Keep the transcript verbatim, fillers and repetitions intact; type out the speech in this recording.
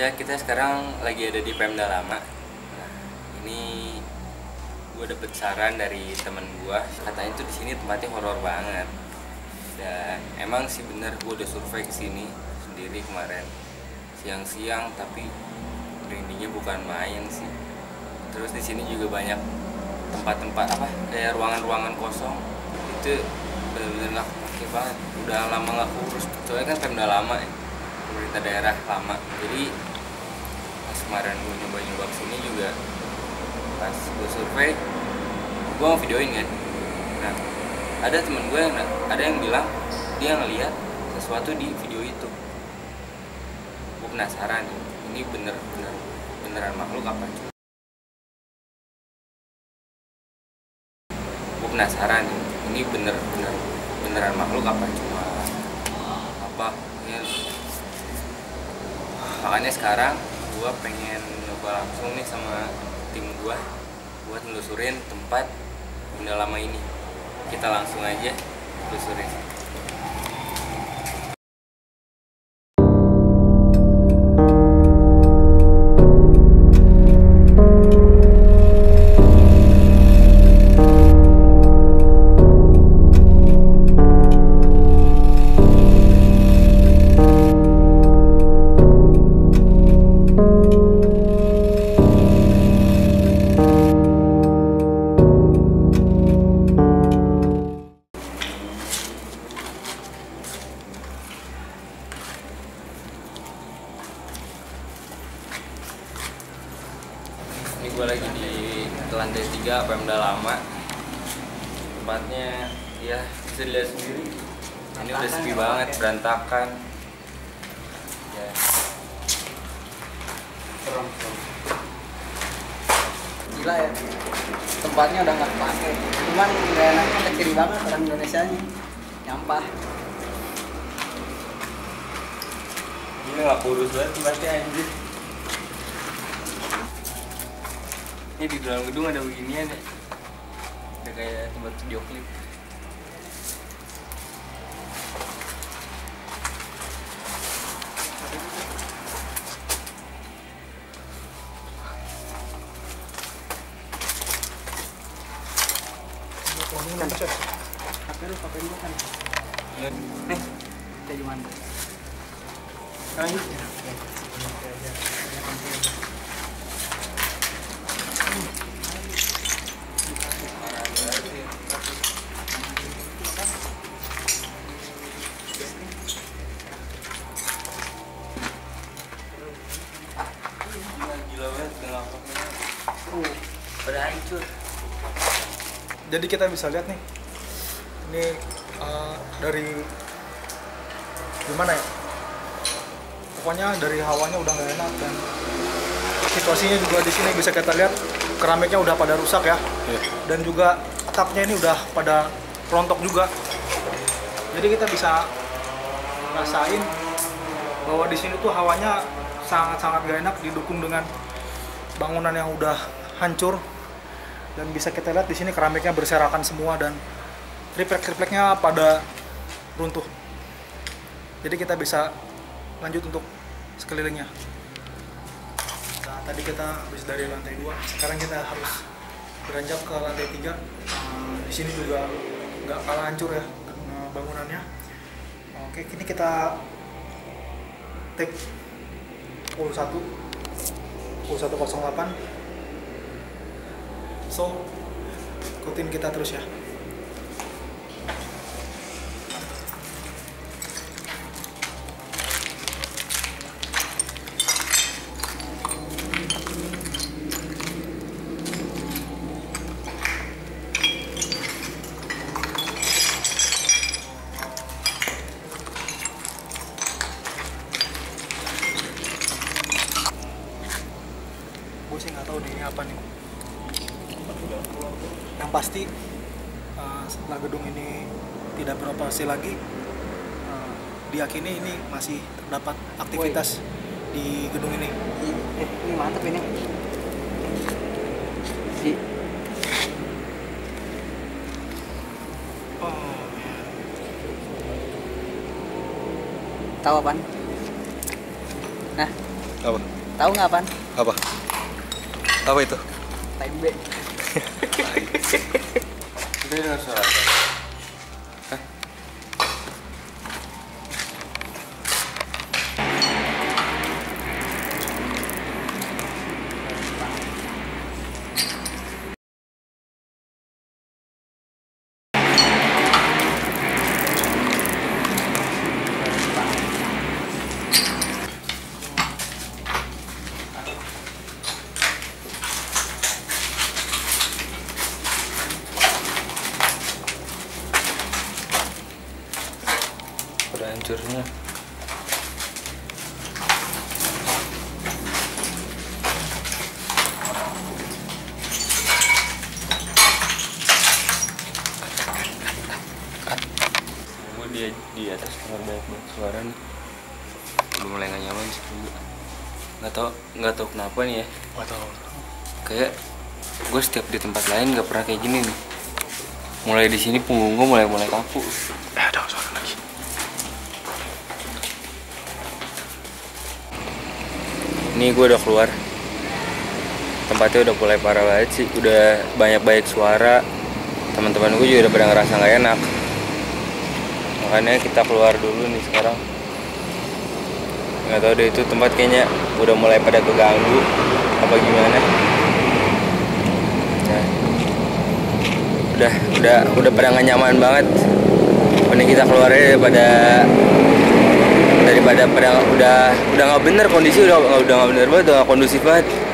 Ya, kita sekarang lagi ada di Pemda Lama. Nah, ini gue dapet saran dari temen gue, katanya tuh di sini tempatnya horor banget. Dan emang sih bener, gue udah survei ke sini sendiri kemarin siang-siang, tapi merindingnya bukan main sih. Terus di sini juga banyak tempat-tempat apa kayak ruangan-ruangan kosong, itu bener-bener nggak kepake banget. Udah lama nggak kurus, soalnya kan Pemda Lama ya, pemerintah daerah lama. Jadi pas kemarin gue nyoba-nyoba kesini juga, pas gue survei, gue mau videoin kan. Nah, ada temen gue yang ada yang bilang dia ngeliat sesuatu di video itu. Gue penasaran, ini bener-bener beneran makhluk apa? Gue penasaran, ini bener-bener beneran makhluk apa cuma apa? Ini, makanya sekarang gue pengen nyoba langsung nih sama tim gue buat nelusurin tempat Pemda Lama ini. Kita langsung aja nelusurin. Ini gue lagi di lantai tiga Pemda Lama. Tempatnya ya bisa dilihat sendiri. Ini udah sepi banget, berantakan. Ya. Serem, serem. Gila ya, tempatnya udah nggak kepake. Cuman nggak enaknya kecil banget orang Indonesia nya, nyampah. Ini nggak kurus banget tempatnya anjir. Ini di dalam gedung ada beginian ya. Ada kayak tempat video klip. Kan, H P lu, H P lu kan. Nih, kayak gimana? Oh, ini. Gila banget, kenapa? Uh, pada hancur. Jadi kita bisa lihat nih, ini uh, dari gimana ya? Pokoknya dari hawanya udah nggak enak, dan situasinya juga di sini bisa kita lihat keramiknya udah pada rusak ya, yeah. Dan juga atapnya ini udah pada rontok juga. Jadi kita bisa ngerasain bahwa di sini tuh hawanya sangat-sangat gak enak, didukung dengan bangunan yang udah hancur. Dan bisa kita lihat di sini keramiknya berserakan semua dan triplek-tripleknya pada runtuh. Jadi kita bisa lanjut untuk sekelilingnya. Nah, tadi kita habis dari lantai dua, sekarang kita harus beranjak ke lantai tiga. Nah, di sini juga nggak kalah hancur ya bangunannya. Oke, kini kita take pukul satu pukul satu nol delapan. So, ikutin kita terus ya. Gue sih nggak tahu deh ini apa nih. Yang pasti uh, setelah gedung ini tidak beroperasi lagi, uh, diyakini ini masih terdapat aktivitas Woy. Di gedung ini. Eh, ini mantap ini. Si. Oh. Tahu apaan? Nah, Apa? Tahu nggak apaan? Apa? Apa itu? Tembe. Kita dengar suara apa? Hah? Udah hancurnya. Gue di di atas kamar banyak banget suara nih. Udah mulai gak nyaman sih dulu. Nggak tau nggak tau kenapa nih ya. Nggak tahu. Kayak gue setiap di tempat lain nggak pernah kayak gini nih. Mulai di sini punggung gue mulai mulai kaku. Eh, ada suara lagi. Ini gue udah keluar. Tempatnya udah mulai parah banget sih. Udah banyak banyak suara. Teman-teman gue juga udah pada ngerasa nggak enak. Makanya kita keluar dulu nih sekarang. Nggak tahu deh itu tempat kayaknya udah mulai pada keganggu apa gimana. Nah, udah udah udah pada nggak nyaman banget. Mending kita keluarnya daripada daripada pada udah udah nggak bener kondisi udah udah nggak bener banget udah nggak kondusif banget.